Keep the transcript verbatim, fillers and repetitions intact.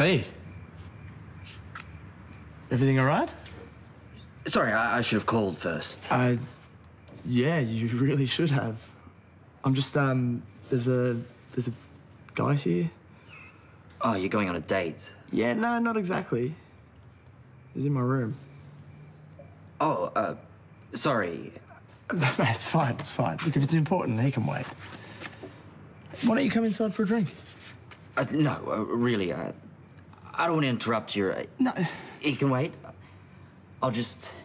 Hey. Everything all right? Sorry, I, I should have called first. Uh, yeah, you really should have. I'm just, um, there's a, there's a guy here. Oh, you're going on a date? Yeah, no, not exactly. He's in my room. Oh, uh, sorry. Mate, it's fine, it's fine. Look, if it's important, he can wait. Why don't you come inside for a drink? Uh, no, uh, really, uh, I don't want to interrupt your... Uh, No. He can wait. I'll just